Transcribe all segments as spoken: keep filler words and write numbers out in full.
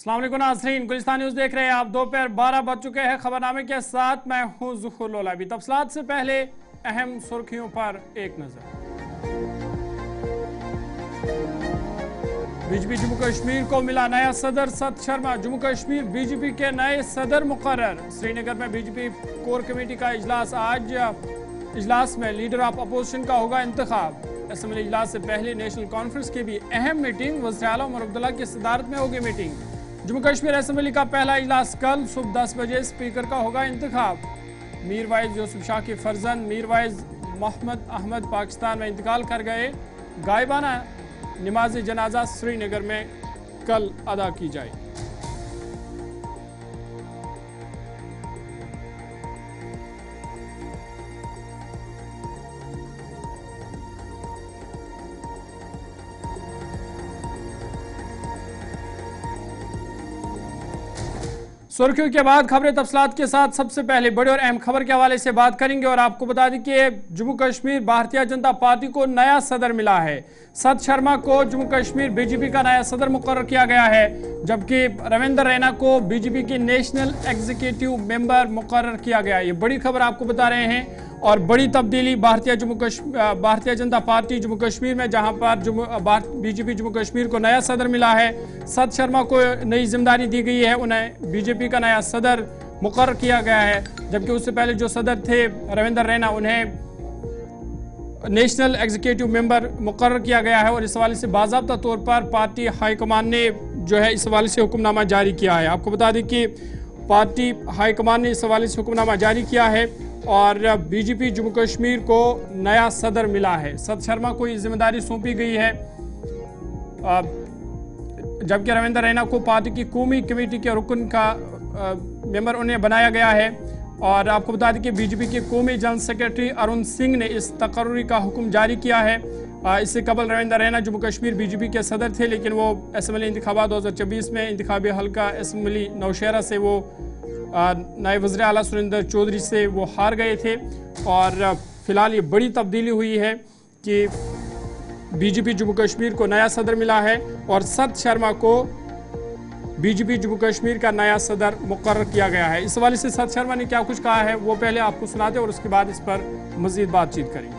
अस्सलाम वालेकुम नाज़रीन, गुलिस्तान न्यूज़ देख रहे हैं आप। दोपहर बारह बज चुके हैं। खबरनामे के साथ मैं हूं ज़ुहूर लोलाबी। तफसीलात से पहले अहम सुर्खियों पर एक नज़र। बीजेपी जम्मू कश्मीर को मिला नया सदर सत शर्मा। जम्मू कश्मीर बीजेपी के नए सदर मुकर्रर। श्रीनगर में बीजेपी कोर कमेटी का इजलास। आज इजलास में लीडर ऑफ अपोजिशन का होगा इंतखाब। असेंबली इजलास से पहले नेशनल कॉन्फ्रेंस की भी अहम मीटिंग। वज़ीर आला उमर अब्दुल्ला की सदारत में होगी मीटिंग। जम्मू कश्मीर असेंबली का पहला इजलास कल सुबह दस बजे। स्पीकर का होगा इंतखाब। मीर वाइज यूसुफ शाह के फर्जंद मीर वाइज मोहम्मद अहमद पाकिस्तान में इंतकाल कर गए। गायबाना नमाज जनाजा श्रीनगर में कल अदा की जाएगी। सुर्खियों के बाद खबरें तफसीलात के साथ। सबसे पहले बड़ी और अहम खबर के हवाले से बात करेंगे और आपको बता दें कि जम्मू कश्मीर भारतीय जनता पार्टी को नया सदर मिला है। सत शर्मा को जम्मू कश्मीर बीजेपी का नया सदर मुकर्रर किया गया है, जबकि रविंदर रैना को बीजेपी के नेशनल एग्जीक्यूटिव मेंबर मुकर्रर किया गया है। ये बड़ी खबर आपको बता रहे हैं और बड़ी तब्दीली भारतीय जम्मू कश्मीर भारतीय जनता पार्टी जम्मू कश्मीर में, जहां पर जम्मू बीजेपी जम्मू कश्मीर को नया सदर मिला है। सत शर्मा को नई जिम्मेदारी दी गई है, उन्हें बीजेपी का नया सदर मुकर्रर किया गया है, जबकि उससे पहले जो सदर थे रविंदर रैना, उन्हें नेशनल एग्जीक्यूटिव मेंबर मुकर्रर किया गया है। और इस हवाले से बाज़ाब्ता तौर पर पार्टी हाईकमान ने जो है इस हवाले से हुक्मनामा जारी किया है। आपको बता दें कि पार्टी हाईकमान ने इस हवाले से हुक्मनामा जारी किया है और बीजेपी जम्मू कश्मीर को नया सदर मिला है। सत शर्मा को ये जिम्मेदारी सौंपी गई है, जबकि रविंदर रैना को पार्टी की कौमी कमेटी के रुकन का मेंबर उन्हें बनाया गया है। और आपको बता दें कि बीजेपी के कौमी जनरल सेक्रेटरी अरुण सिंह ने इस तकर्री का हुक्म जारी किया है। इससे कबल रविंदर रैना जम्मू कश्मीर बीजेपी के सदर थे, लेकिन वो असेंबली इंतखाबात दो हज़ार चौबीस में इंतखाबी हल्का असेंबली नौशहरा से वो नायब वज़ीर आला सुरेंद्र चौधरी से वो हार गए थे। और फिलहाल ये बड़ी तब्दीली हुई है कि बीजेपी जम्मू कश्मीर को नया सदर मिला है और सत शर्मा को बीजेपी जम्मू कश्मीर का नया सदर मुकर्रर किया गया है। इस हवाले से सत शर्मा ने क्या कुछ कहा है वो पहले आपको सुनाते और उसके बाद इस पर मजीद बातचीत करेंगे।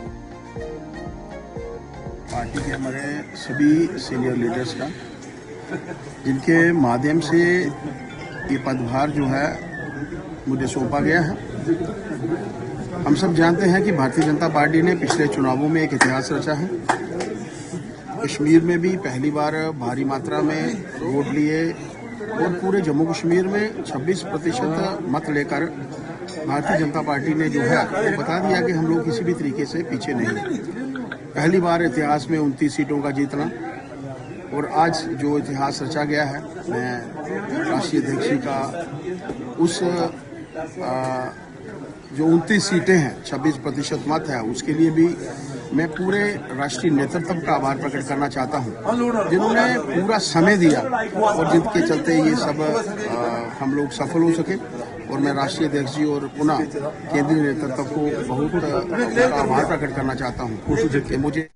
पार्टी के हमारे सभी सीनियर लीडर्स का, जिनके माध्यम से ये पदभार जो है मुझे सौंपा गया है। हम सब जानते हैं कि भारतीय जनता पार्टी ने पिछले चुनावों में एक इतिहास रचा है। कश्मीर में भी पहली बार भारी मात्रा में वोट लिए और पूरे जम्मू कश्मीर में छब्बीस प्रतिशत मत लेकर भारतीय जनता पार्टी ने जो है वो बता दिया कि हम लोग किसी भी तरीके से पीछे नहीं। पहली बार इतिहास में उनतीस सीटों का जीतना और आज जो इतिहास रचा गया है, मैं राष्ट्रीय अध्यक्ष का उस आ, जो उनतीस सीटें हैं, छब्बीस प्रतिशत मत है, उसके लिए भी मैं पूरे राष्ट्रीय नेतृत्व का आभार प्रकट करना चाहता हूं, जिन्होंने पूरा समय दिया और जिनके चलते ये सब आ, हम लोग सफल हो सके। और मैं राष्ट्रीय अध्यक्ष जी और पुनः केंद्रीय नेतृत्व को बहुत आभार प्रकट करना चाहता हूं कि मुझे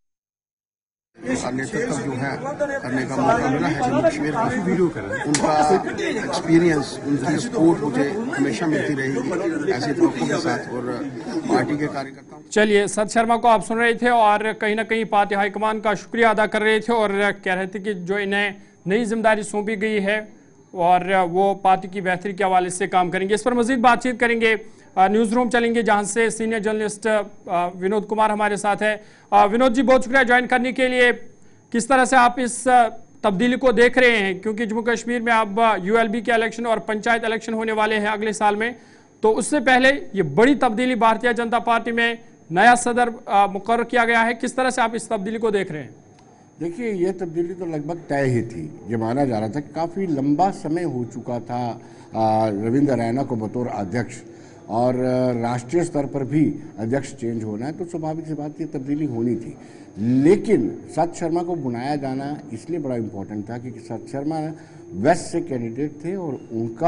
नेतृत्व जो है करने का मौका मिला है। जम्मू कश्मीर में उनका एक्सपीरियंस, उनकी सपोर्ट मुझे हमेशा मिलती रहेगी ऐसे तरीकों के साथ और पार्टी के कार्यकर्ताओं। चलिए, सत शर्मा को आप सुन रहे थे और कहीं ना कहीं पार्टी हाईकमान का शुक्रिया अदा कर रहे थे और कह रहे थे कि जो इन्हें नई जिम्मेदारी सौंपी गई है और वो पार्टी की बेहतरी के हवाले से काम करेंगे। इस पर मजीद बातचीत करेंगे। न्यूज़ रूम चलेंगे जहां से सीनियर जर्नलिस्ट विनोद कुमार हमारे साथ है। विनोद जी, बहुत शुक्रिया ज्वाइन करने के लिए। किस तरह से आप इस तब्दीली को देख रहे हैं, क्योंकि जम्मू कश्मीर में अब यूएलबी के इलेक्शन और पंचायत इलेक्शन होने वाले हैं अगले साल में, तो उससे पहले ये बड़ी तब्दीली भारतीय जनता पार्टी में नया सदर मुकर्रर किया गया है। किस तरह से आप इस तब्दीली को देख रहे हैं? देखिए, ये तब्दीली तो लगभग तय ही थी। ये माना जा रहा था कि काफ़ी लंबा समय हो चुका था रविंदर रैना को बतौर अध्यक्ष, और राष्ट्रीय स्तर पर भी अध्यक्ष चेंज होना है, तो स्वाभाविक सी बात ये तब्दीली होनी थी। लेकिन सत शर्मा को बुलाया जाना इसलिए बड़ा इम्पोर्टेंट था क्योंकि सत शर्मा वेस्ट से कैंडिडेट थे और उनका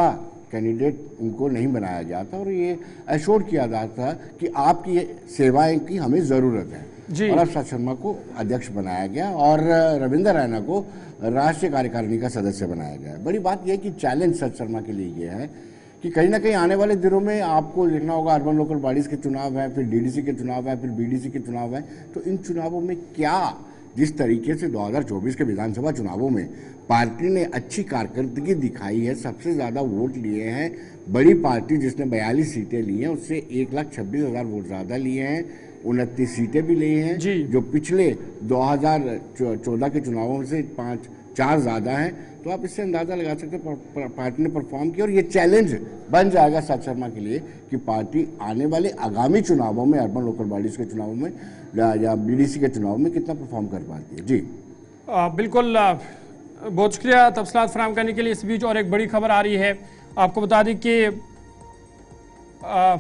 कैंडिडेट उनको नहीं बनाया गया था और ये एश्योर किया जाता था कि आपकी ये सेवाएं की हमें ज़रूरत है। और अब सत शर्मा को अध्यक्ष बनाया गया और रविंद्र रैना को राष्ट्रीय कार्यकारिणी का सदस्य बनाया गया। बड़ी बात यह कि चैलेंज सत शर्मा के लिए ये है कि कहीं ना कहीं आने वाले दिनों में आपको देखना होगा, अर्बन लोकल बॉडीज़ के चुनाव हैं, फिर डीडीसी के चुनाव हैं, फिर बीडीसी के चुनाव हैं, तो इन चुनावों में क्या जिस तरीके से दो हज़ार चौबीस के विधानसभा चुनावों में पार्टी ने अच्छी कारकर्दगी दिखाई है, सबसे ज़्यादा वोट लिए हैं, बड़ी पार्टी जिसने बयालीस सीटें ली हैं उससे एक लाख छब्बीस हज़ार वोट ज़्यादा लिए हैं, उनतीस सीटें भी ली हैं जो पिछले दो हज़ार चौदह के चुनावों से पाँच चार ज़्यादा हैं। तो आप इससे अंदाज़ा लगा सकते हैं पार्टी ने परफॉर्म किया और ये चैलेंज बन जाएगा सत शर्मा के लिए कि पार्टी आने वाले आगामी चुनावों में, अर्बन लोकल बॉडीज़ के चुनावों में या, या बीडीसी के चुनाव में कितना परफॉर्म कर पाती है। जी आ, बिल्कुल, आ, बहुत शुक्रिया तफसीलात फराहम करने के लिए। इस बीच और एक बड़ी खबर आ रही है, आपको बता दें कि आ,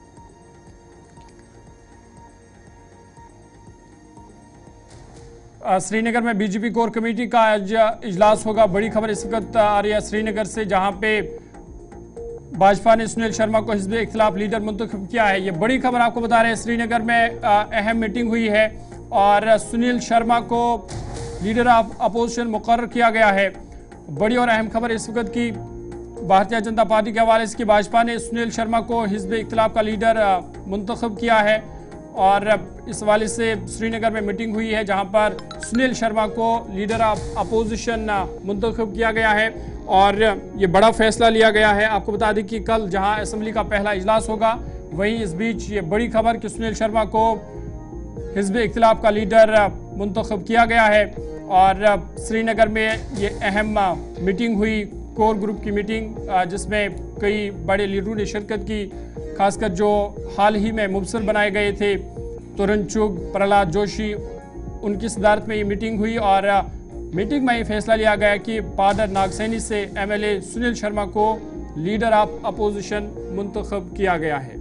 श्रीनगर में बीजेपी कोर कमेटी का आज इजलास होगा। बड़ी खबर इस वक्त आ रही है श्रीनगर से, जहां पे भाजपा ने सुनील शर्मा को हिज़्ब इख्तिलाफ लीडर मुंतखब किया है। ये बड़ी खबर आपको बता रहे हैं। श्रीनगर में अहम मीटिंग हुई है और सुनील शर्मा को लीडर ऑफ अपोजिशन मुकर्रर किया गया है। बड़ी और अहम खबर इस वक्त की भारतीय जनता पार्टी के हवाले से कि भाजपा ने सुनील शर्मा को हिज़्ब इख्तिलाफ का लीडर मुंतखब किया है और इस हवाले से श्रीनगर में मीटिंग हुई है जहां पर सुनील शर्मा को लीडर ऑफ अपोजिशन मुंतखब किया गया है और ये बड़ा फैसला लिया गया है। आपको बता दें कि कल जहां असेंबली का पहला इजलास होगा, वहीं इस बीच ये बड़ी खबर कि सुनील शर्मा को हिज़्ब इख्तिलाफ का लीडर मुंतखब किया गया है और श्रीनगर में ये अहम मीटिंग हुई, कोर ग्रुप की मीटिंग, जिसमें कई बड़े लीडरों ने शिरकत की, खासकर जो हाल ही में मुबसर बनाए गए थे तरुण चुग, प्रहलाद जोशी, उनकी सदारत में ये मीटिंग हुई और मीटिंग में ये फैसला लिया गया कि पादर नागसैनी से एमएलए सुनील शर्मा को लीडर ऑफ अपोजिशन मुंतखब किया गया है।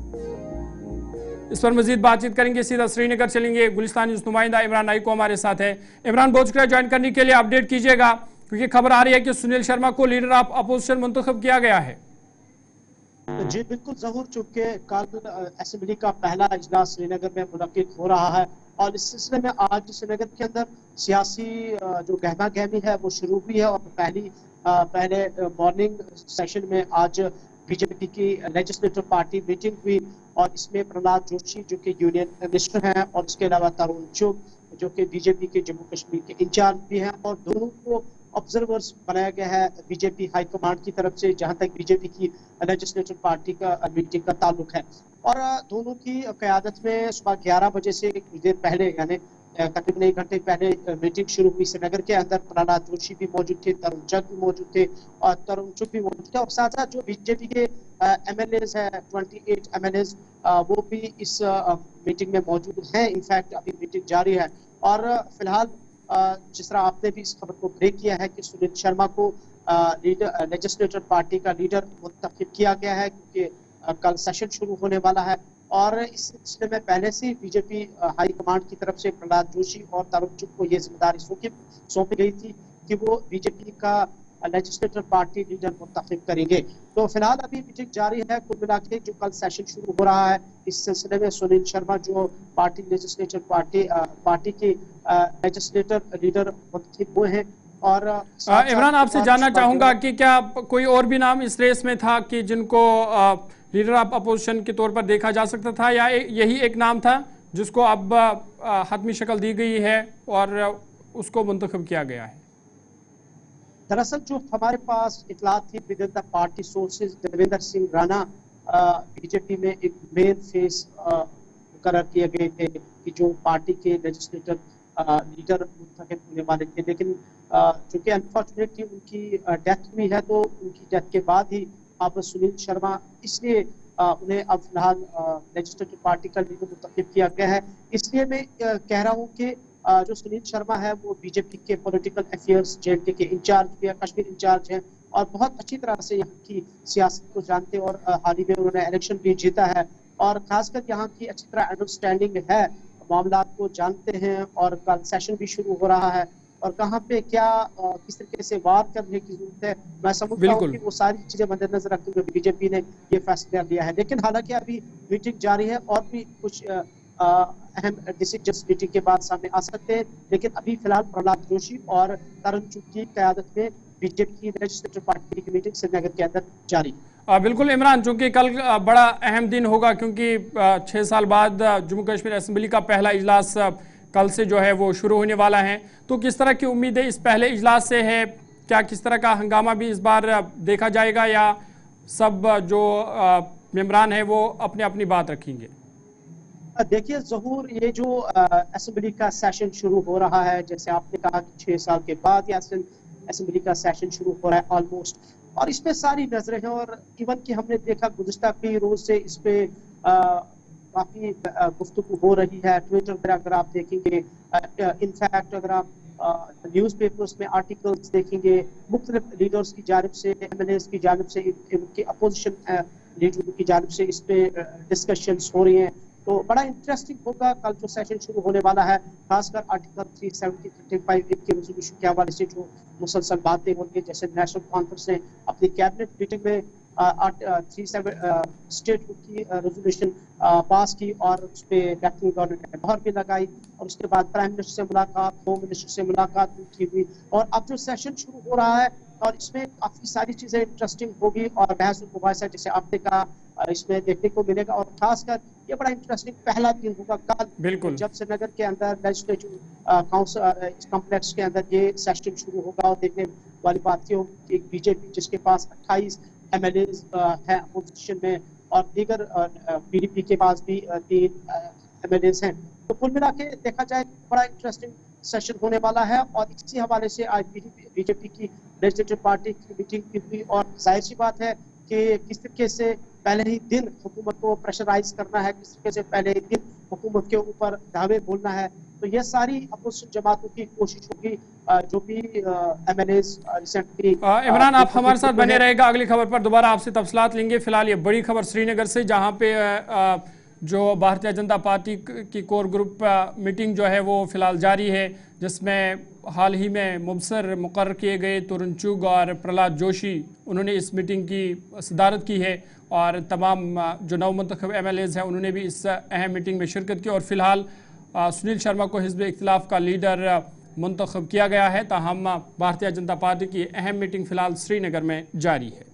इस पर मजीद बातचीत करेंगे, सीधा श्रीनगर चलेंगे। गुलिस्तान न्यूज़ नुमाइंदा इमरान नाइको हमारे साथ है। इमरान, बहुत शुक्रिया ज्वाइन करने के लिए। अपडेट कीजिएगा क्योंकि खबर आ रही है कि सुनील शर्मा को लीडर ऑफ अपोजिशन मुंतखब किया गया है। जी बिल्कुल ज़हूर, चूंकि कल असेंबली का पहला इजलास श्रीनगर में मुनक्किद हो रहा है और इस सिलसिले में आज श्रीनगर के अंदर सियासी जो गहमा गहमी है वो शुरू हुई है और पहली पहले मॉर्निंग सेशन में आज बीजेपी की लेजिस्लेटिव पार्टी मीटिंग हुई और इसमें प्रहलाद जोशी जो कि यूनियन मिनिस्टर हैं और इसके अलावा तरुण चुग जो कि बीजेपी के जम्मू कश्मीर के इंचार्ज भी हैं और दोनों को ऑब्जर्वर्स बनाया गया है बीजेपी हाई कमांड की तरफ से, जहां तक बीजेपी की लेजिस्लेटिव पार्टी का मीटिंग का ताल्लुक है। और दोनों की क़यादत में सुबह ग्यारह बजे से कुछ देर पहले यानी तकरीबन एक घंटे पहले मीटिंग शुरू हुई श्रीनगर के अंदर। प्रहलाद जोशी भी मौजूद थे, तरुण चुग भी मौजूद थे और तरुण चुग भी मौजूद थे और साथ साथ जो बीजेपी के एम एल एज है अट्ठाईस एम एल एज वो भी इस मीटिंग में मौजूद हैं। इनफैक्ट अभी मीटिंग जारी है और फिलहाल जिस तरह आपने भी इस खबर को ब्रेक किया है कि सुनील शर्मा को लीडर लेजिस्लेटिव पार्टी का लीडर मुंतखब किया गया है क्योंकि कल सेशन शुरू होने वाला है और इस सिलसिले में पहले से बीजेपी हाई कमांड की तरफ से प्रहलाद जोशी और तरुण चुग को ये जिम्मेदारी सौंपी गई थी कि वो बीजेपी का लेजिस्लेटिव पार्टी लीडर मुंतखब करेंगे। तो फिलहाल अभी मीटिंग जारी है। कुल मिला के जो कल सेशन शुरू हो रहा है इस सिलसिले में सुनील शर्मा जो पार्टी लेजिस्लेटिव पार्टी पार्टी के लेजिस्लेटिव लीडर मुंतखब हुए हैं। और इमरान, आपसे जानना चाहूंगा कि क्या कोई और भी नाम इस रेस में था कि जिनको लीडर ऑफ अपोजिशन के तौर पर देखा जा सकता था या यही एक नाम था जिसको अब हतमी शक्ल दी गई है और उसको मुंतखब किया गया है? दरअसल जो हमारे पास इतलात थी within the party sources, Devendra Singh Rana BJP में एक मेन फेस मुकर्रर किए गए थे कि जो पार्टी के लेजिस्लेटिव लीडर मुंतखब होने वाले थे, लेकिन चूंकि अनफॉर्चुनेटली उनकी डेथ हुई है तो उनकी डेथ के बाद ही अब सुनील शर्मा इसलिए उन्हें अब फिलहाल लेजिस्लेटिव पार्टी का लीडर मुंतखब किया गया है। इसलिए मैं कह रहा हूँ कि जो सुनील शर्मा है वो बीजेपी के पॉलिटिकल अफेयर्स जेएंडके के इंचार्ज भी है, कश्मीर इंचार्ज हैं और बहुत अच्छी तरह से यहाँ की सियासत को जानते हैं और हाल ही में उन्होंने इलेक्शन भी जीता है और खासकर यहाँ की अच्छी तरह अंडरस्टैंडिंग है, मामला को जानते हैं और कल सेशन भी शुरू हो रहा है और कहाँ पे क्या किस तरीके से वार करने की जरूरत है। मैं समझता हूँ कि वो सारी चीजें मद्देनजर रखते हुए बीजेपी ने ये फैसला लिया है। लेकिन हालांकि अभी मीटिंग जारी है और भी कुछ अहम डिसीजन मीटिंग के बाद सामने आ सकते हैं। लेकिन अभी फिलहाल प्रहलाद जोशी और तरुण चुग की क़यादत में बीजेपी की लेजिस्लेटिव पार्टी की मीटिंग श्रीनगर के अंदर जारी है। आ, बिल्कुल इमरान, चूंकि कल बड़ा अहम दिन होगा क्योंकि छः साल बाद जम्मू कश्मीर असेंबली का पहला इजलास कल से जो है वो शुरू होने वाला है, तो किस तरह की उम्मीदें इस पहले इजलास से है? क्या किस तरह का हंगामा भी इस बार देखा जाएगा या सब जो मेंबरान है वो अपने अपनी बात रखेंगे? देखिए ज़हूर, ये जो असेंबली का सेशन शुरू हो रहा है, जैसे आपने कहा कि छः साल के बाद ये असेंबली का सेशन शुरू हो रहा है ऑलमोस्ट, और इस पे सारी नजरें हैं। और इवन कि हमने देखा गुज़िश्ता कई रोज से इस पे काफी गुफ्तगू हो रही है। ट्विटर पर अगर आप देखेंगे, इनफैक्ट अगर आप न्यूज़ पेपर्स में आर्टिकल्स देखेंगे, मुख्तलिफ लीडर्स की जानिब से, एम एल एज़ की जानिब से, इनके अपोजिशन लीडर की जानिब से इस पे डिस्कशंस हो रही हैं। तो बड़ा इंटरेस्टिंग होगा कल जो सेशन शुरू होने वाला है, खासकर आर्टिकल तीन सौ पचहत्तर के रेजोल्यूशन के हवाले से जो मुसलसल बातें होंगी। जैसे नेशनल कॉन्फ्रेंस ने अपनी कैबिनेट मीटिंग में थ्री सेवन स्टेट की रेजोल्यूशन पास की और उस पर लेफ्टिनेंट गवर्नर ने मोहर भी लगाई, और उसके बाद प्राइम मिनिस्टर से मुलाकात, होम मिनिस्टर से मुलाकात की हुई। और अब जो सेशन शुरू हो रहा है और इसमें काफी सारी चीजें इंटरेस्टिंग होगी और बहस और मुबाहिसा जैसे आपने कहा इसमें देखने को मिलेगा। और खासकर ये बड़ा इंटरेस्टिंग पहला दिन होगा कल, बिल्कुल जब श्रीनगर के अंदर लेजिस्लेटिव काउंसिल इस कॉम्प्लेक्स के अंदर ये सेशन शुरू होगा। और देखने वाली बात ये होगी कि बीजेपी जिसके पास अट्ठाईस एम एल एज है अपोजिशन में, और दीगर पीडीपी के पास भी तीन एम एल एज हैं, तो कुल मिला के देखा जाए बड़ा इंटरेस्टिंग सेशन होने वाला है। और इसी हवाले से आज बीजेपी की लेजिस्लेटिव पार्टी की मीटिंग की हुई, और जाहिर सी बात है कि किस तरीके से पहले ही दिन हुकूमत को प्रेशराइज करना है, किस तरीके से पहले ही दिन हुकूमत के ऊपर दावे बोलना है। तो ये सारी अपोजिशन जमातों की कोशिश होगी जो भी M L As recently. Imran, आप हमारे साथ बने रहेगा, अगली खबर पर दोबारा आपसे तफसीलात लेंगे। फिलहाल ये बड़ी खबर श्रीनगर से, जहाँ पे जो भारतीय जनता पार्टी की कोर ग्रुप मीटिंग जो है वो फिलहाल जारी है, जिसमें हाल ही में मुबसर मुकर्रर किए गए तरुण चुग और प्रहलाद जोशी, उन्होंने इस मीटिंग की सदारत की है, और तमाम जो नवमंतखब एम एल एज़ हैं उन्होंने भी इस अहम मीटिंग में शिरकत की। और फिलहाल सुनील शर्मा को हिज़्ब इख्तिलाफ का लीडर मुंतखब किया गया है। ताहम भारतीय जनता पार्टी की अहम मीटिंग फिलहाल श्रीनगर में जारी है।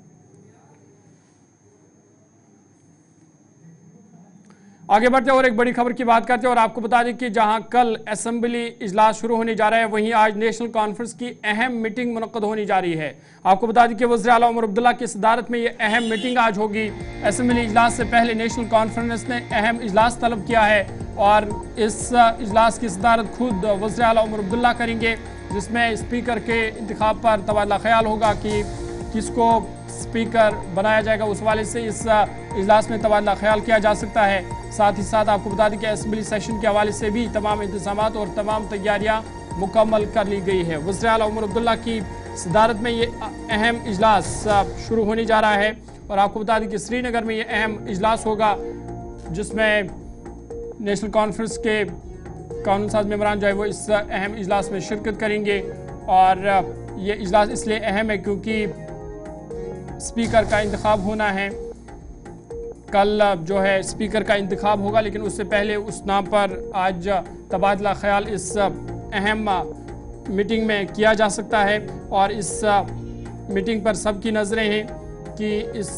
आगे बढ़ते और एक बड़ी खबर की बात करते हैं, और आपको बता दें कि जहां कल असेंबली इजलास शुरू होने जा रहा है, वहीं आज नेशनल कॉन्फ्रेंस की अहम मीटिंग मुनक्कद होने जा रही है। आपको बता दें कि वज़ीर आला उमर अब्दुल्ला की सदारत में ये अहम मीटिंग आज होगी। असेंबली इजलास से पहले नेशनल कॉन्फ्रेंस ने अहम इजलास तलब किया है, और इस इजलास की सदारत खुद वज़ीर आला उमर अब्दुल्ला करेंगे, जिसमें स्पीकर के इंतखाब पर तबादला ख्याल होगा कि किसको स्पीकर बनाया जाएगा। उस वाले से इस इजलास में तबादला ख्याल किया जा सकता है। साथ ही साथ आपको बता दें कि असेंबली सेशन के हवाले से भी तमाम इंतजामात और तमाम तैयारियां मुकम्मल कर ली गई है। वज़ीर आला उमर अब्दुल्ला की सदारत में ये अहम इजलास शुरू होने जा रहा है, और आपको बता दें कि श्रीनगर में ये अहम इजलास होगा, जिसमें नेशनल कॉन्फ्रेंस के कानून साज मेंबरान जो है वो इस अहम इजलास में शिरकत करेंगे। और ये इजलास इसलिए अहम है क्योंकि स्पीकर का इंतखाब होना है। कल जो है स्पीकर का इंतखाब होगा, लेकिन उससे पहले उस नाम पर आज तबादला ख्याल इस अहम मीटिंग में किया जा सकता है। और इस मीटिंग पर सबकी नज़रें हैं कि इस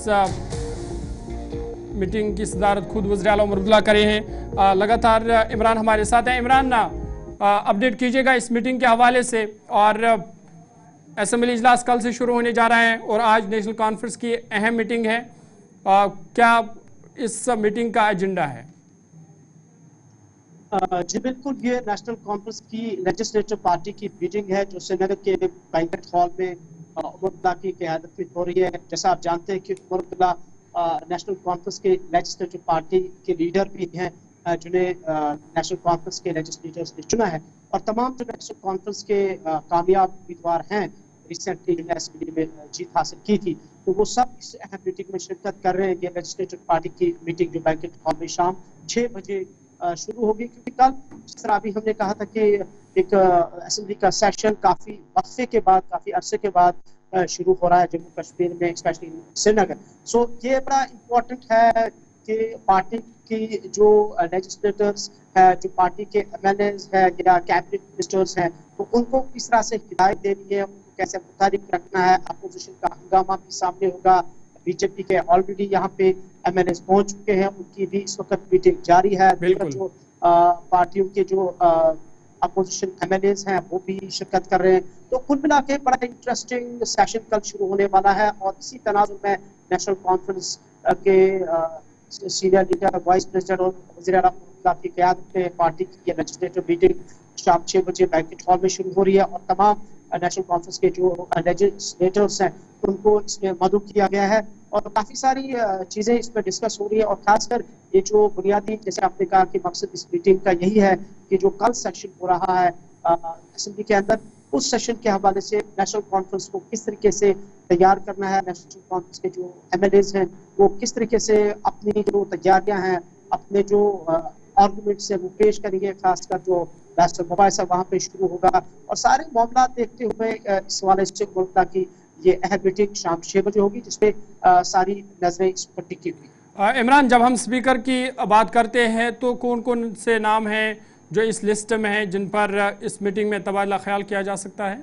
मीटिंग की सदारत खुद वज़ीर आला उमर अब्दुल्ला करे हैं। लगातार इमरान हमारे साथ हैं। इमरान, अपडेट कीजिएगा इस मीटिंग के हवाले से। और असेंबली इजलास कल से शुरू होने जा रहा है और आज नेशनल कॉन्फ्रेंस की अहम मीटिंग है, आ, क्या इस मीटिंग का एजेंडा है? जी बिल्कुल, ये नेशनल कॉन्फ्रेंस की लेजिस्लेटिव पार्टी की मीटिंग है जो श्रीनगर के बैंकेट हॉल में उमर अब्दुल्ला की क़यादत में हो रही है। जैसा आप जानते हैं कि उमर अब्दुल्ला नेशनल कॉन्फ्रेंस के लेजिस्लेटिव पार्टी के लीडर भी हैं, जिन्हें नेशनल कॉन्फ्रेंस के लेजिस्लेटर्स ने चुना है। और तमाम जो नेशनल कॉन्फ्रेंस के कामयाब उम्मीदवार हैं रिसेंटली जिन्हें असेंबली में जीत हासिल की थी, तो वो सब इस अहम मीटिंग में शिरकत कर रहे हैं। ये लेजिस्लेटिव पार्टी की मीटिंग जो बैंकेट हॉल में शाम छः बजे शुरू होगी, क्योंकि कल जिस तरह अभी हमने कहा था कि एक असेंबली का सेशन काफ़ी वक्फे के बाद, काफ़ी अरसे के बाद शुरू हो रहा है जम्मू कश्मीर में, स्पेशली श्रीनगर। सो ये बड़ा इम्पोर्टेंट है कि पार्टी की जो लेजिस्लेटर्स है, जो पार्टी के एम एल एज है या कैबिनेट मिनिस्टर्स हैं, तो उनको किस तरह से हिदायत देनी है, उनको कैसे मुतारिक रखना है। अपोजिशन का हंगामा भी सामने होगा। बीजेपी के ऑलरेडी यहाँ पे एम एल एज पहुंच चुके हैं, उनकी भी इस वक्त मीटिंग जारी है। जो पार्टियों के जो अपोजिशन एम एल एज हैं वो भी शिरकत कर रहे हैं। तो कुल मिला के बड़ा इंटरेस्टिंग सेशन कल शुरू होने वाला है। और इसी तनाजुर में नेशनल कॉन्फ्रेंस के सीनियर लीडर, वाइस प्रेसिडेंट और वज़ीर आला की क़यादत में पार्टी की ये लेजिस्लेटिव मीटिंग शाम छः बजे बैंकेट हॉल में शुरू हो रही है। और तमाम नेशनल कॉन्फ्रेंस के जो लेजिस्लेटर्स हैं उनको इसमें मदऊ किया गया है और काफ़ी सारी चीज़ें इसमें डिस्कस हो रही है। और खासकर ये जो बुनियादी, जैसे आपने कहा कि मकसद इस मीटिंग का यही है कि जो कल सेशन हो रहा है असेंबली के अंदर, उस सेशन के हवाले से नेशनल कॉन्फ्रेंस को किस तरीके से तैयार करना है, नेशनल कॉन्फ्रेंस के जो एम एल एज हैं वो किस तरीके से अपनी जो तैयारियां हैं, अपने जो आर्गूमेंट्स हैं वो पेश करेंगे। खासकर जो बैरिस्टर मुबाहिसा वहाँ पे शुरू होगा और सारे मामला देखते हुए इस हवाले से मुल्क की ये अहम मीटिंग शाम छः बजे होगी, जिसपे सारी नजरें इस पर टिकी हुई। इमरान, जब हम स्पीकर की बात करते हैं तो कौन कौन से नाम हैं जो इस लिस्ट में हैं जिन पर इस मीटिंग में तबादला ख्याल किया जा सकता है?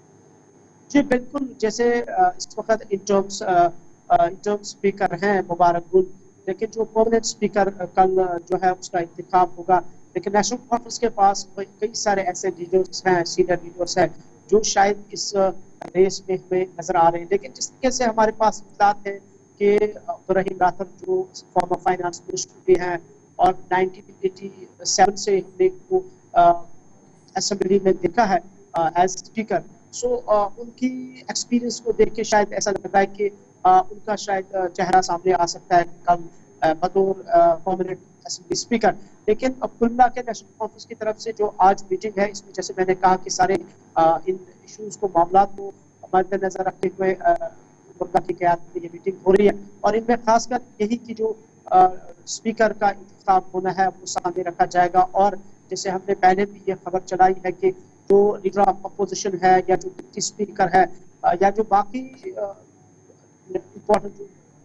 जी बिल्कुल, जैसे इस वक्त इंटर्म्स इंटर्म स्पीकर हैं मुबारक गुल, लेकिन जो परमानेंट स्पीकर कल जो है उसका इंतखाब होगा। लेकिन नेशनल कॉन्फ्रेंस के पास कई सारे ऐसे लीडर्स हैं, सीनियर लीडर्स हैं जो शायद इस रेस में हमें नजर आ रहे हैं। लेकिन जिस तरीके से हमारे पास इत्तलात है कि अब्दुर्रहीम राठौर जो फॉर्मर फाइनेंस मिनिस्टर भी हैं और नाइनटीन एटी सेवन से हमने को असेंबली में देखा है एज स्पीकर, सो उनकी एक्सपीरियंस को देख के शायद ऐसा लगता है कि आ, उनका शायद चेहरा सामने आ सकता है कल बतौर परमानेंट असेंबली स्पीकर। लेकिन अब कुल मिला के नेशनल कॉन्फ्रेंस की तरफ से जो आज मीटिंग है, इसमें जैसे मैंने कहा कि सारे आ, इन इश्यूज को, मामला को मद्देनजर रखते हुए मुल्क की क़यादत में ये मीटिंग हो रही है। और इनमें खासकर यही कि जो आ, स्पीकर का इंतखाब होना है वो सामने रखा जाएगा। और जैसे हमने पहले भी ये खबर चलाई है कि जो लीडर ऑफ अपोजिशन है या जो डिप्टी स्पीकर है या जो बाकी इम्पोर्टेंट।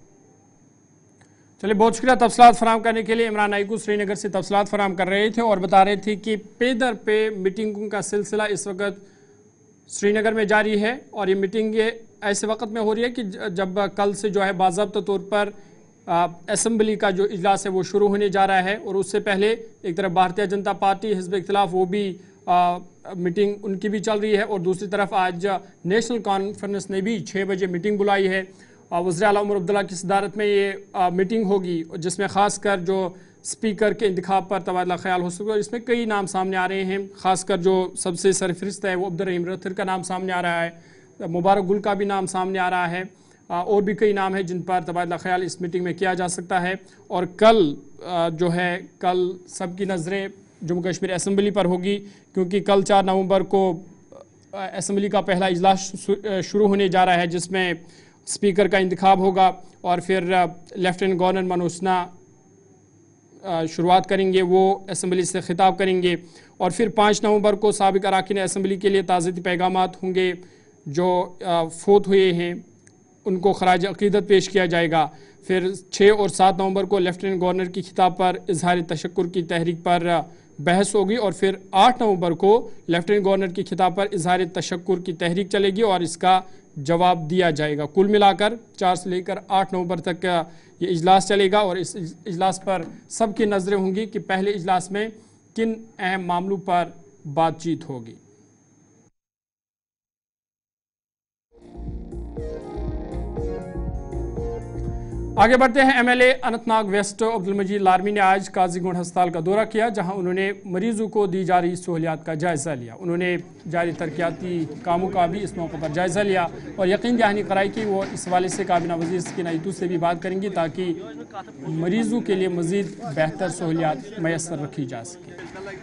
चलिए, बहुत शुक्रिया तफसीलात फराम करने के लिए। इमरान नाइकू श्रीनगर से तफसीलात फराम कर रहे थे और बता रहे थे कि पे दर पे मीटिंगों का सिलसिला इस वक्त श्रीनगर में जारी है। और ये मीटिंग ये ऐसे वक्त में हो रही है कि जब कल से जो है बाज़ाब्ता तौर पर असेंबली का जो इजलास है वो शुरू होने जा रहा है। और उससे पहले एक तरफ भारतीय जनता पार्टी, हिज़्ब इख्तिलाफ, वो भी आ, मीटिंग उनकी भी चल रही है। और दूसरी तरफ आज नेशनल कॉन्फ्रेंस ने भी छः बजे मीटिंग बुलाई है। वज़ीर आला उमर अब्दुल्ला की सदारत में ये आ, मीटिंग होगी जिसमें ख़ासकर जो स्पीकर के इंतखाब पर तबादला ख्याल हो सके। और इसमें कई नाम सामने आ रहे हैं, ख़ासकर जो सबसे सरफहरिस्त है वो अब्दुर्रहीम राठौर का नाम सामने आ रहा है, मुबारक गुल का भी नाम सामने आ रहा है, और भी कई नाम हैं जिन पर तबादला ख्याल इस मीटिंग में किया जा सकता है। और कल जो है कल सबकी नज़रें जम्मू कश्मीर असेंबली पर होगी, क्योंकि कल चार नवंबर को असेंबली का पहला इजलास शुरू होने जा रहा है जिसमें स्पीकर का इंतखाब होगा। और फिर लेफ्टिनेंट गवर्नर मनोज सिन्हा शुरुआत करेंगे, वो असेंबली से खिताब करेंगे। और फिर पाँच नवंबर को साबिक अरकान असेंबली के लिए ताज़ियती पैगामात होंगे, जो फोत हुए हैं उनको खराज अक़ीदत पेश किया जाएगा। फिर छः और सात नवंबर को लेफ्टिनेंट गवर्नर की खिताब पर इजहार तशक्कुर की तहरीक पर बहस होगी। और फिर आठ नवंबर को लेफ्टिनेंट गवर्नर की खिताब पर इजहार तशक्कुर की तहरीक चलेगी और इसका जवाब दिया जाएगा। कुल मिलाकर चार से लेकर आठ नवंबर तक ये इजलास चलेगा। और इस इजलास पर सबकी नज़रें होंगी कि पहले इजलास में किन अहम मामलों पर बातचीत होगी। आगे बढ़ते हैं। एमएलए अनंतनाग वेस्ट अब्दुल मजीद लारमी ने आज काजीगुंड अस्पताल का दौरा किया, जहां उन्होंने मरीजों को दी जा रही सहूलियात का जायज़ा लिया। उन्होंने जारी तरक्याती कामों का भी इस मौके पर जायज़ा लिया और यकीन दहानी कराई कि वो इस हवाले से काबीना वज़ीर सकीना इतू से भी बात करेंगी ताकि मरीजों के लिए मज़ीद बेहतर सहूलियात मैसर रखी जा सके।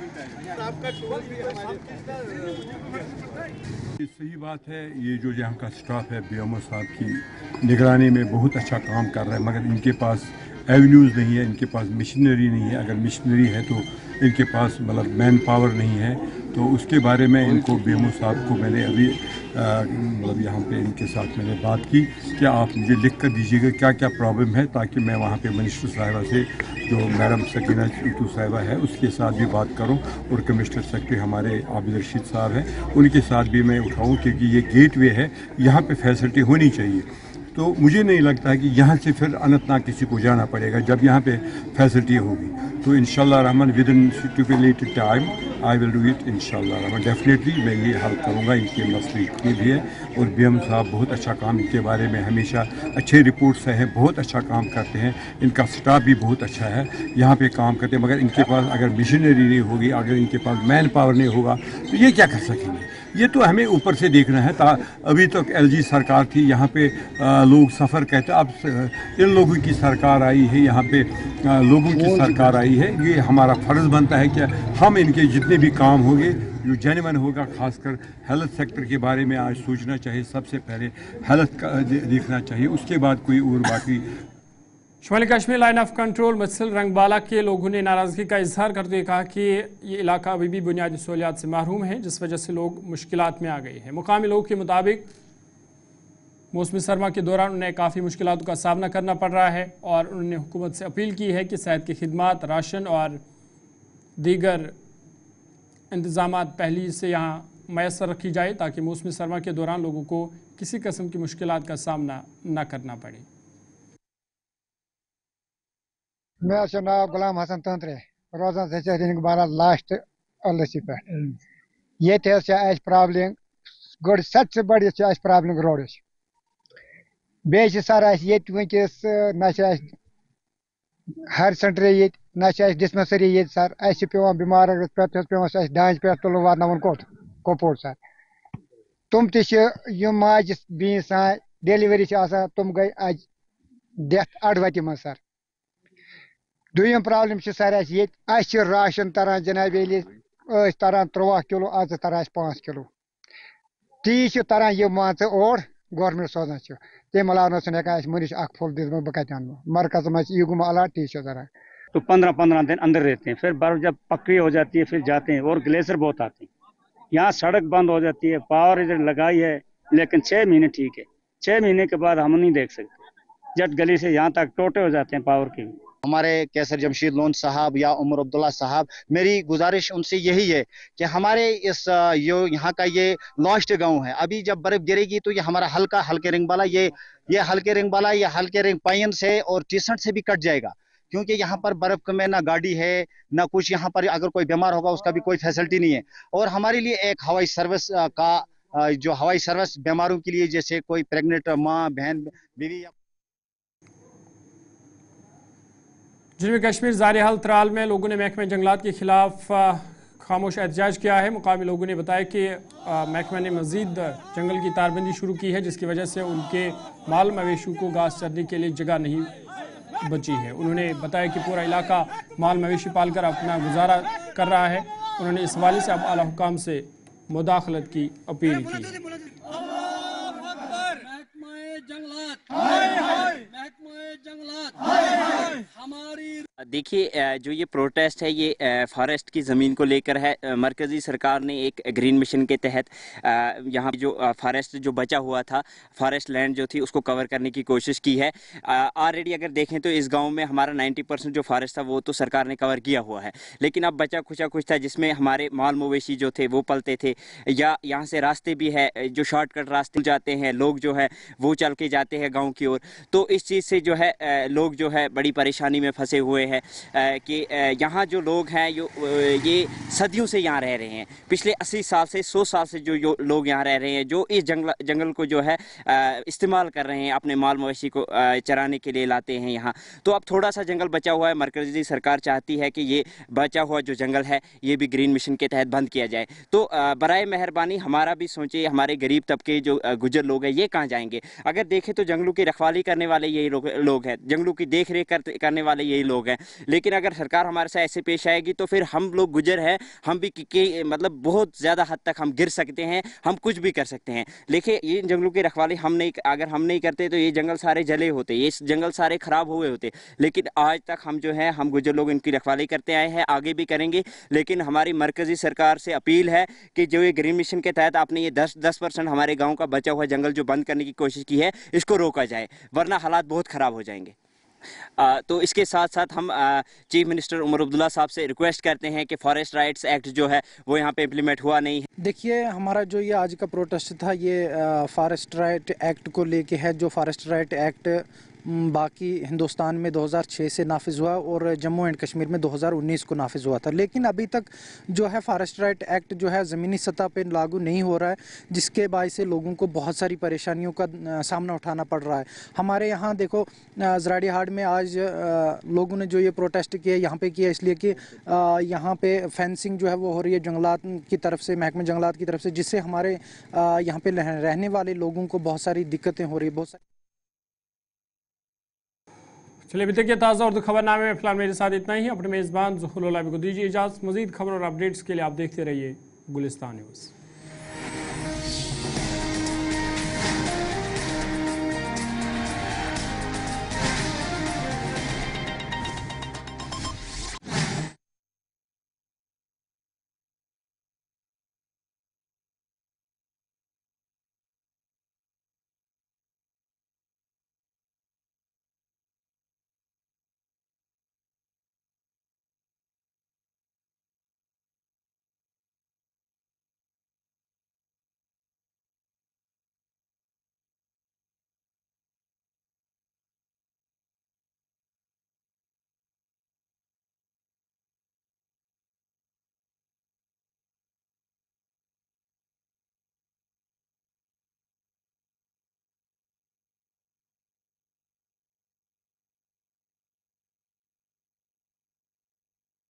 सही बात है, ये जो यहाँ का स्टाफ है बीएमओ साहब की निगरानी में बहुत अच्छा काम कर रहा है, मगर इनके पास एवेन्यूज़ नहीं है, इनके पास मशीनरी नहीं है। अगर मशीनरी है तो इनके पास मतलब मैन पावर नहीं है। तो उसके बारे में इनको बीएमओ साहब को मैंने अभी मतलब यहाँ पे इनके साथ मैंने बात की कि आप मुझे लिख कर दीजिएगा क्या क्या प्रॉब्लम है, ताकि मैं वहाँ पे मिनिस्टर साहिबा से जो मैडम सकीना चिंटू साहिबा है उसके साथ भी बात करूं, और कमिश्नर सेक्रेटरी हमारे आबिद रशीद साहब हैं उनके साथ भी मैं उठाऊं, क्योंकि ये गेटवे है, यहाँ पे फैसिलिटी होनी चाहिए। तो मुझे नहीं लगता है कि यहाँ से फिर अनंतनाग किसी को जाना पड़ेगा जब यहाँ पे फैसिलिटी होगी। तो इंशाल्लाह रहमान within stipulated time I will do it इंशाल्लाह रहमान, डेफिनेटली मैं ये हल करूँगा। इनके मसले इतने भी है, और बीएम साहब बहुत अच्छा काम इनके बारे में हमेशा अच्छे रिपोर्ट्स हैं, बहुत अच्छा काम करते हैं, इनका स्टाफ भी बहुत अच्छा है यहाँ पे काम करते हैं। मगर इनके पास अगर मशीनरी नहीं होगी, अगर इनके पास मैन पावर नहीं होगा तो ये क्या कर सकेंगे? ये तो हमें ऊपर से देखना है। ता अभी तक तो एलजी सरकार थी, यहाँ पे आ, लोग सफ़र कहते, अब इन लोगों की सरकार आई है, यहाँ पे आ, लोगों की सरकार आई है। ये हमारा फ़र्ज़ बनता है कि हम इनके जितने भी काम होंगे जो जेन्युइन होगा, खासकर हेल्थ सेक्टर के बारे में आज सोचना चाहिए। सबसे पहले हेल्थ का देखना चाहिए, उसके बाद कोई और बाकी। शुमाली कश्मीर लाइन ऑफ कंट्रोल मसल रंगबाला के लोगों ने नाराज़गी का इजहार करते हुए कहा कि ये इलाका अभी भी बुनियादी सहूलियात से महरूम है, जिस वजह से लोग मुश्किलात में आ गए हैं। मुकामी लोगों के मुताबिक मौसमी सरमा के दौरान उन्हें काफ़ी मुश्किलातों का सामना करना पड़ रहा है, और उन्होंने हुकूमत से अपील की है कि सेहत की खिदमात, राशन और दीगर इंतज़ामात पहले से यहाँ मैसर रखी जाए, ताकि मौसमी सरमा के दौरान लोगों को किसी किस्म की मुश्किलात का सामना न करना पड़े। मे नाव गुलाम हसन तंत्रे रोजान रिंगबाला लास्ट अलसी पे ये प्रॉब्लम गुड सबसे बड़ी प्रॉब्लम रोड बे सर वस ना हायर सेंटर ये ना डिस्पेंसरी ये सर अस पे बीमार पे पे दाज पे तुल वात कोट कोपोर सर तुम तुम माज बी सा डिलीवरी तुम गई आज डेथ अड़वत मज सर दुम प्रॉब्लम सर अस राशन तरह जनाब तरह त्रुवह किलो आज तरह पाँच किलो ती तरह यह मान और गवर्नमेंट सोजान तम अलावा हेकान मनिश अख फुल दिस बह कत अन मरकज में यह गुम अलाट ती तरह तो पंद्रह पंद्रह दिन अंदर रहते हैं, फिर बर्फ जब पक्की हो जाती है फिर जाते हैं, और ग्लेशियर बहुत आते हैं। यहाँ सड़क बंद हो जाती है, पावर इधर लगाई है लेकिन छः महीने ठीक है, छः महीने के बाद हम नहीं देख सकते। जट गली से यहाँ तक टोटे हो जाते हैं पावर के। हमारे कैसर जमशीद लोन साहब या उमर अब्दुल्ला साहब, मेरी गुजारिश उनसे यही है कि हमारे इस यो यहाँ का ये लॉस्ट गांव है, अभी जब बर्फ गिरेगी तो ये हमारा हल्का हल्के रिंगबाला ये ये हल्के रिंगबाला ये हल्के रिंग पाइन से और टीसठ से भी कट जाएगा, क्योंकि यहाँ पर बर्फ में ना गाड़ी है ना कुछ। यहाँ पर अगर कोई बीमार होगा उसका भी कोई फैसिलिटी नहीं है। और हमारे लिए एक हवाई सर्विस का जो हवाई सर्विस बीमारों के लिए, जैसे कोई प्रेग्नेंट माँ बहन बीवी। जनूबी कश्मीर ज़ारी हाल त्राल में लोगों ने महकमे जंगलात के खिलाफ खामोश एहतजाज किया है। मुकामी लोगों ने बताया कि महकमे ने मजीद जंगल की तारबंदी शुरू की है, जिसकी वजह से उनके माल मवेशियों को घास चरने के लिए जगह नहीं बची है। उन्होंने बताया कि पूरा इलाका माल मवेशी पालकर अपना गुजारा कर रहा है। उन्होंने इस हवाले से अब आला हुकाम से मुदाखलत की अपील की है। देखिए, जो ये प्रोटेस्ट है ये फॉरेस्ट की ज़मीन को लेकर है। मरकज़ी सरकार ने एक ग्रीन मिशन के तहत यहाँ जो फॉरेस्ट जो बचा हुआ था, फॉरेस्ट लैंड जो थी उसको कवर करने की कोशिश की है। ऑलरेडी अगर देखें तो इस गांव में हमारा नब्बे परसेंट जो फॉरेस्ट था वो तो सरकार ने कवर किया हुआ है, लेकिन अब बचा खुचा कुछ था जिसमें हमारे माल मवेशी जो थे वो पलते थे, या यहाँ से रास्ते भी है जो शॉर्टकट रास्ते जाते हैं, लोग जो है वो चल के जाते हैं गाँव की ओर। तो इस चीज़ से जो है लोग जो है बड़ी परेशानी में फंसे हुए हैं कि यहाँ जो लोग हैं यो ये सदियों से यहाँ रह रहे हैं। पिछले अस्सी साल से सौ साल से जो जो लोग यहाँ रह रहे हैं, जो इस जंगल जंगल को जो है इस्तेमाल कर रहे हैं, अपने माल मवेशी को चराने के लिए लाते हैं यहाँ। तो अब थोड़ा सा जंगल बचा हुआ है। मरकज़ी सरकार चाहती है कि ये बचा हुआ जो जंगल है ये भी ग्रीन मिशन के तहत बंद किया जाए। तो बराए मेहरबानी हमारा भी सोचिए, हमारे गरीब तबके जो गुजर लोग हैं ये कहाँ जाएंगे? अगर देखें तो जंगलों की रखवाली करने वाले यही लोग लोग हैं, जंगलों की देख रेख करने वाले यही लोग हैं। लेकिन अगर सरकार हमारे साथ ऐसे पेश आएगी तो फिर हम लोग गुजर हैं, हम भी कि, कि, मतलब बहुत ज़्यादा हद तक हम गिर सकते हैं, हम कुछ भी कर सकते हैं। देखिए ये जंगलों की रखवाली हम नहीं, अगर हम नहीं करते तो ये जंगल सारे जले होते, ये जंगल सारे खराब हुए होते। लेकिन आज तक हम जो है हम गुजर लोग इनकी रखवाली करते आए हैं, आगे भी करेंगे। लेकिन हमारी मरकजी सरकार से अपील है कि जो ये ग्रीन मिशन के तहत आपने ये दस दस परसेंट हमारे गाँव का बचा हुआ जंगल जो बंद करने की कोशिश की है, इसको रोका जाए, वरना हालात बहुत ख़राब हो जाएंगे। आ, तो इसके साथ साथ हम आ, चीफ मिनिस्टर उमर अब्दुल्ला साहब से रिक्वेस्ट करते हैं कि फॉरेस्ट राइट्स एक्ट जो है वो यहाँ पे इम्प्लीमेंट हुआ नहीं है। देखिए हमारा जो ये आज का प्रोटेस्ट था ये फॉरेस्ट राइट एक्ट को लेके है। जो फॉरेस्ट राइट एक्ट बाकी हिंदुस्तान में दो हज़ार छह से नाफिज हुआ और जम्मू एंड कश्मीर में दो हज़ार उन्नीस को नाफिज हुआ था, लेकिन अभी तक जो है फॉरेस्ट राइट एक्ट जो है ज़मीनी सतह पे लागू नहीं हो रहा है, जिसके बायस से लोगों को बहुत सारी परेशानियों का सामना उठाना पड़ रहा है। हमारे यहाँ देखो ज़राड़ी हाट में आज लोगों ने जो ये प्रोटेस्ट किया यहाँ पे किया इसलिए कि यहाँ पे फेंसिंग जो है वो हो रही है जंगलात की तरफ से, महकमे जंगलात की तरफ से, जिससे हमारे यहाँ पे रहने वाले लोगों को बहुत सारी दिक्कतें हो रही है। बहुत सारी चलिए अभी तक ये ताज़ा उर्दू खबरनामे में फिलहाल मेरे साथ इतना ही। अपने मेज़बान ज़ुहुल उल हबीब को दीजिए इजाज़त। मज़ीद खबर और अपडेट्स के लिए आप देखते रहिए गुलिस्तान न्यूज़।